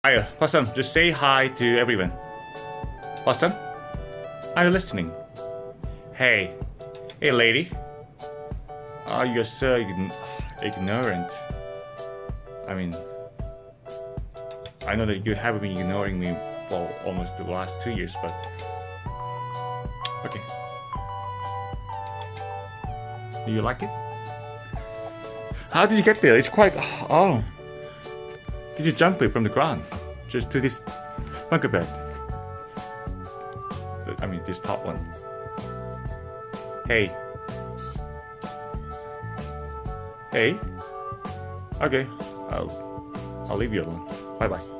Hiya, Possum, just say hi to everyone. Possum, are you listening? Hey, hey lady. Oh, you're so ignorant. I mean, I know that you have been ignoring me for almost the last 2 years, but okay. Do you like it? How did you get there? It's quite... Oh. Did you jump it from the ground? Just to this bunker bed? I mean, this top one. Hey. Hey. Okay. I'll leave you alone. Bye bye.